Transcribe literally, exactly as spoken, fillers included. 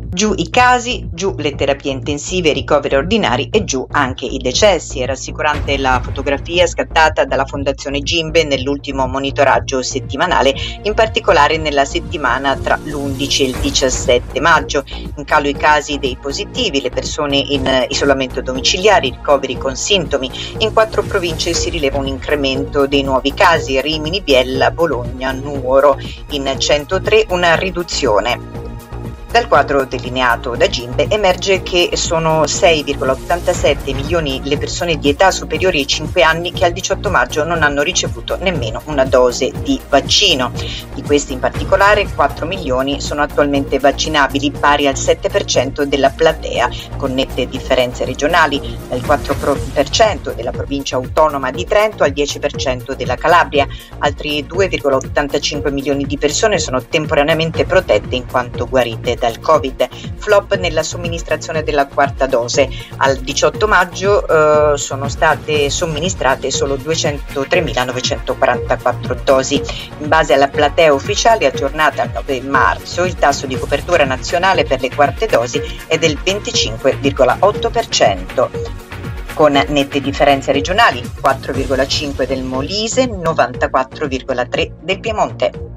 Giù i casi, giù le terapie intensive e i ricoveri ordinari e giù anche i decessi. È rassicurante la fotografia scattata dalla Fondazione Gimbe nell'ultimo monitoraggio settimanale, in particolare nella settimana tra l'undici e il diciassette maggio. In calo i casi dei positivi, le persone in isolamento domiciliare, i ricoveri con sintomi. In quattro province si rileva un incremento dei nuovi casi: Rimini, Biella, Bologna, Nuoro. In centotré una riduzione. Dal quadro delineato da Gimbe emerge che sono sei virgola ottantasette milioni le persone di età superiori ai cinque anni che al diciotto maggio non hanno ricevuto nemmeno una dose di vaccino. Di questi in particolare quattro milioni sono attualmente vaccinabili, pari al sette per cento della platea, con nette differenze regionali, dal quattro per cento della provincia autonoma di Trento al dieci per cento della Calabria. Altri due virgola ottantacinque milioni di persone sono temporaneamente protette in quanto guarite dal Covid. Flop nella somministrazione della quarta dose. Al diciotto maggio eh, sono state somministrate solo duecentotremilanovecentoquarantaquattro dosi. In base alla platea ufficiale aggiornata al nove marzo, il tasso di copertura nazionale per le quarte dosi è del venticinque virgola otto per cento. Con nette differenze regionali: quattro virgola cinque del Molise, novantaquattro virgola tre del Piemonte.